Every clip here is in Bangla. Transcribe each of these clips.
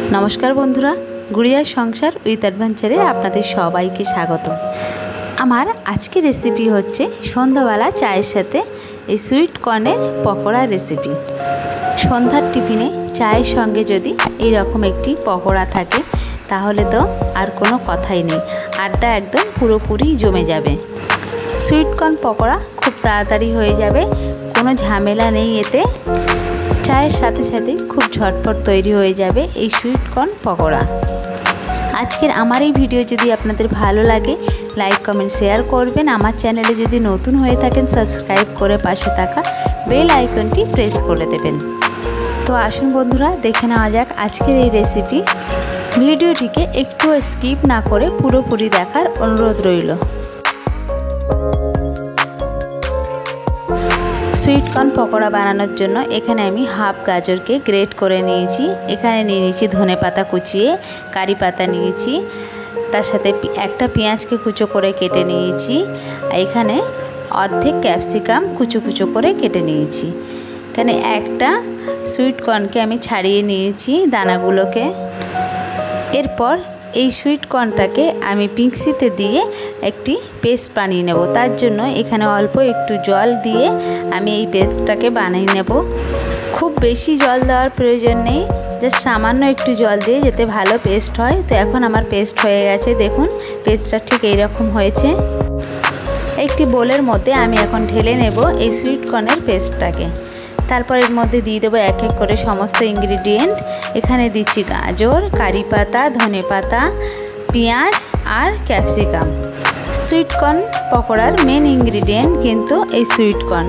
नमस्कार बंधुरा गुड़िया संसार उइथ एडभेंचारे आपनादेर सबाइके स्वागत। आमार आजके रेसिपि होच्छे सन्ध्याबेला चायेर साथे এই সুইট কর্নের পকোড়া রেসিপি। সন্ধ্যার টিফিনে চায়ের সঙ্গে যদি এই রকম একটি পকোড়া থাকে তাহলে তো আর কোনো কথাই নেই, আড্ডা একদম পুরোপুরি জমে যাবে। সুইট কর্ন পকোড়া খুব তাড়াতাড়ি হয়ে যাবে, কোনো ঝামেলা নেই এতে। চায়ের সাথে সাথে খুব ঝটপট তৈরি হয়ে যাবে এই সুইট কর্ন পকোড়া। আজকের আমার এই ভিডিও যদি আপনাদের ভালো লাগে লাইক কমেন্ট শেয়ার করবেন। আমার চ্যানেলে যদি নতুন হয়ে থাকেন সাবস্ক্রাইব করে পাশে থাকা বেল আইকনটি প্রেস করে দেবেন। তো আসুন বন্ধুরা দেখে নেওয়া যাক আজকের এই রেসিপি। ভিডিওটিকে একটু স্কিপ না করে পুরোপুরি দেখার অনুরোধ রইল। সুইট কর্ন পকোড়া বানানোর জন্য এখানে আমি হাফ গাজরকে গ্রেট করে নিয়েছি। এখানে নিয়ে নিয়েছি ধনেপাতা কুচিয়ে, কারি পাতা নিয়েছি, তার সাথে একটা পেঁয়াজকে কুচো করে কেটে নিয়েছি। এখানে অর্ধেক ক্যাপসিকাম কুচো কুচো করে কেটে নিয়েছি। এখানে একটা সুইট কর্নকে আমি ছাড়িয়ে নিয়েছি দানাগুলোকে। এরপর এই সুইট কর্নটাকে আমি মিক্সিতে দিয়ে একটি পেস্ট বানিয়ে নেব। তার জন্য এখানে অল্প একটু জল দিয়ে আমি এই পেস্টটাকে বানিয়ে নেব। খুব বেশি জল দেওয়ার প্রয়োজন নেই, জাস্ট সামান্য একটু জল দিয়ে যাতে ভালো পেস্ট হয়। তো এখন আমার পেস্ট হয়ে গেছে, দেখুন পেস্টটা ঠিক এই রকম হয়েছে। একটি বোলের মধ্যে আমি এখন ঢেলে নেব এই সুইট কর্নের পেস্টটাকে। তারপর এর মধ্যে দিয়ে দেবো এক এক করে সমস্ত ইনগ্রিডিয়েন্ট। এখানে দিচ্ছি গাজর, কারি পাতা, ধনে পাতা, পেঁয়াজ আর ক্যাপসিকাম। সুইট কর্ন পকোড়ার মেন ইনগ্রিডিয়েন্ট কিন্তু এই সুইট কর্ন।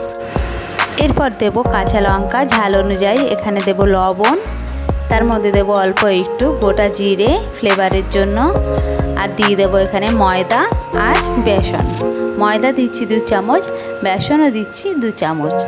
এরপর দেব কাঁচা লঙ্কা ঝাল অনুযায়ী, এখানে দেব লবণ, তার মধ্যে দেব অল্প একটু গোটা জিরে ফ্লেভারের জন্য, আর দিয়ে দেব এখানে ময়দা আর বেসন। ময়দা দিচ্ছি 2 চামচ, বেসনও দিচ্ছি 2 চামচ।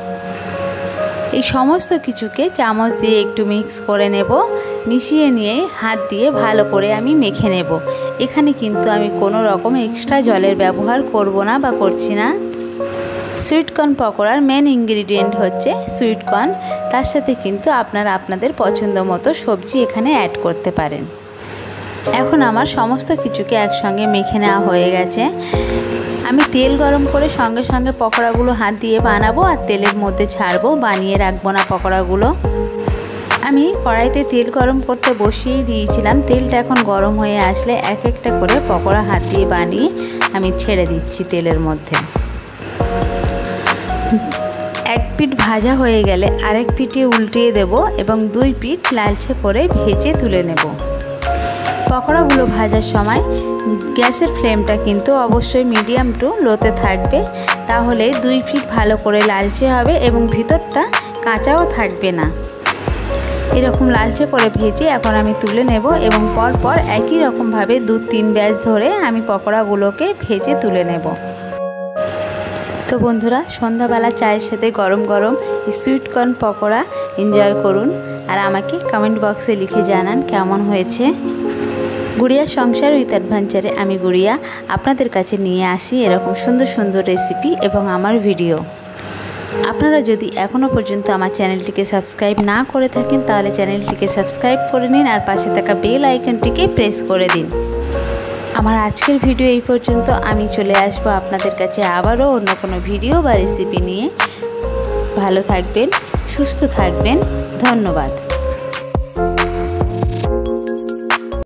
এই সমস্ত কিছুকে চামচ দিয়ে একটু মিক্স করে নেব। মিশিয়ে নিয়ে হাত দিয়ে ভালো করে আমি মেখে নেব। এখানে কিন্তু আমি কোনো রকম এক্সট্রা জলের ব্যবহার করব না বা করছি না। সুইট কর্ন পকোড়ার মেন ইনগ্রিডিয়েন্ট হচ্ছে সুইট কর্ন, তার সাথে কিন্তু আপনারা আপনাদের পছন্দ মতো সবজি এখানে অ্যাড করতে পারেন। এখন আমার সমস্ত কিছুকে একসঙ্গে মেখে নেওয়া হয়ে গেছে। আমি তেল গরম করে সঙ্গে সঙ্গে পকোড়াগুলো হাত দিয়ে বানাবো আর তেলের মধ্যে ছাড়বো, বানিয়ে রাখবো না পকোড়াগুলো। আমি কড়াইতে তেল গরম করতে বসিয়েই দিয়েছিলাম। তেলটা এখন গরম হয়ে আসলে এক একটা করে পকোড়া হাত দিয়ে বানিয়ে আমি ছেড়ে দিচ্ছি তেলের মধ্যে। এক পিঠ ভাজা হয়ে গেলে আরেক পিঠে উল্টিয়ে দেব এবং 2 পিঠ লালচে করে ভেজে তুলে নেব। পকোড়াগুলো ভাজার সময় গ্যাসের ফ্লেমটা কিন্তু অবশ্যই মিডিয়াম টু লোতে থাকবে, তাহলে 2 পিঠ ভালো করে লালচে হবে এবং ভিতরটা কাঁচাও থাকবে না। এরকম লালচে করে ভেজে এখন আমি তুলে নেব এবং পরপর একই রকমভাবে 2-3 ব্যাচ ধরে আমি পকোড়াগুলোকে ভেজে তুলে নেব। তো বন্ধুরা সন্ধ্যাবেলা চায়ের সাথে গরম গরম সুইট কর্ন পকোড়া এনজয় করুন আর আমাকে কমেন্ট বক্সে লিখে জানান কেমন হয়েছে। গুড়িয়া সংসার উইথ অ্যাডভেঞ্চারে আমি গুড়িয়া আপনাদের কাছে নিয়ে আসি এরকম সুন্দর সুন্দর রেসিপি এবং আমার ভিডিও। আপনারা যদি এখনও পর্যন্ত আমার চ্যানেলটিকে সাবস্ক্রাইব না করে থাকেন তাহলে চ্যানেলটিকে সাবস্ক্রাইব করে নিন আর পাশে থাকা বেল আইকনটিকে প্রেস করে দিন। আমার আজকের ভিডিও এই পর্যন্ত। আমি চলে আসবো আপনাদের কাছে আবারও অন্য কোনো ভিডিও বা রেসিপি নিয়ে। ভালো থাকবেন, সুস্থ থাকবেন, ধন্যবাদ।